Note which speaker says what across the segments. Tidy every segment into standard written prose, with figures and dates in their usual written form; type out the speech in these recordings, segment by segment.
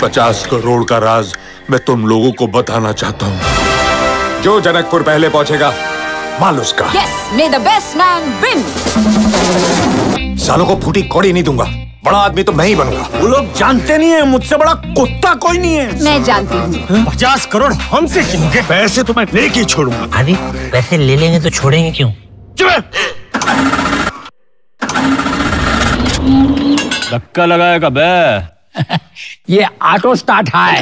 Speaker 1: 50 करोड़ का राज मैं तुम लोगों को बताना चाहता हूँ। जो जनकपुर पहले पहुंचेगा माल उसका।
Speaker 2: Yes, may the best man win.
Speaker 3: सालों को फूटी कौड़ी नहीं दूंगा। बड़ा आदमी तो मैं ही बनूंगा।
Speaker 4: वो लोग जानते नहीं है, मुझसे बड़ा कुत्ता कोई नहीं है।
Speaker 2: मैं जानती हूँ।
Speaker 4: 50 करोड़ हमसे छीनोगे, पैसे तो मैं लेके ही छोड़ूंगा।
Speaker 5: अभी पैसे ले लेंगे तो छोड़ेंगे क्यों?
Speaker 6: धक्का लगाएगा बे।
Speaker 7: ये ऑटो स्टार्ट है।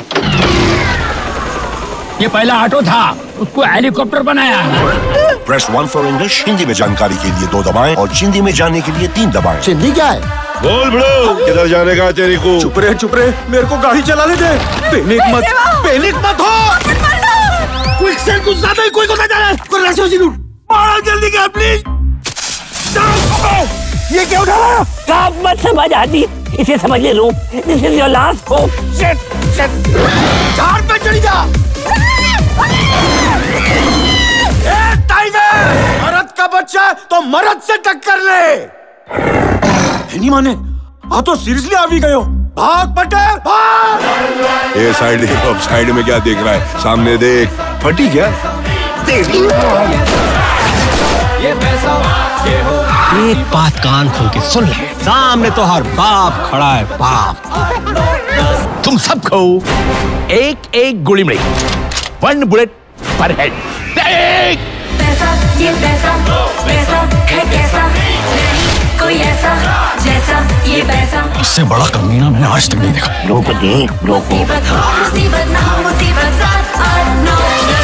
Speaker 7: ये पहला ऑटो था, उसको हेलीकॉप्टर बनाया।
Speaker 8: Press 1 for English. हिंदी में जानकारी के लिए 2 दबाएं और हिंदी में जानने के लिए 3 दबाएं।
Speaker 3: हिंदी क्या है?
Speaker 1: बोल बड़ो, किधर जाने का तेरे को? चुप रहे, मेरे को गाड़ी चलाने दे। पैनिक मत हो।
Speaker 4: क्विक सेल कुछ ज्यादा ही कोई को जा रहा है। कोई रास्ते से लूट। मारो जल्दी कर प्लीज। ये क्या उठा रहा है?
Speaker 5: आप मत समझ आदि, इसे समझ ले लो। This is your last hope.
Speaker 4: Shit. झाड़ पे चढ़ जा। टाइगर, मर्द का बच्चा है तो मर्द से टक्कर ले। नहीं माने, हाँ तो सीरियसली आ भी गए हो। भाग पटेल, भाग।
Speaker 1: ये साइड में क्या देख रहा है? सामने देख। फटी क्या?
Speaker 3: एक बात कान खोल के सुन ले, सामने तो हर बाप खड़ा है, बाप। तुम सब खो एक गोली में 1 बुलेट पर हेड।
Speaker 9: पैसा ये पैसा है कैसा, नहीं कोई ऐसा जैसा ये पैसा।
Speaker 3: इससे बड़ा कमीना मैंने आज तक नहीं देखा।
Speaker 5: लोगों देख, लोगों।
Speaker 9: मुसीबत ना हो मुसीबत, 7 8 9 10।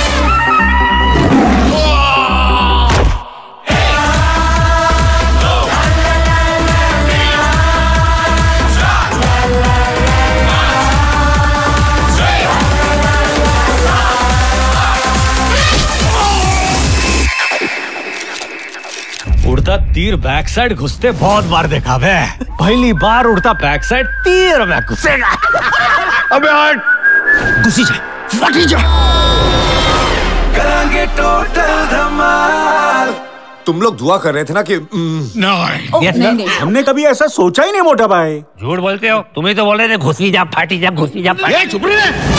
Speaker 6: उड़ता तीर बैक साइड घुसते बहुत बार देखा बे। पहली बार उड़ता बैक साइड तीर में घुसेगा।
Speaker 1: अबे हट।
Speaker 3: घुसी जा, फटी जा।
Speaker 4: करेंगे टोटल धमाल।
Speaker 3: तुम लोग दुआ कर रहे थे ना कि
Speaker 2: नहीं।
Speaker 4: हमने कभी ऐसा सोचा ही नहीं मोटा भाई।
Speaker 5: झूठ बोलते हो, तुम ही तो बोल रहे थे घुसी जा, फाटी जा, घुसी जा।
Speaker 6: चुप रहे।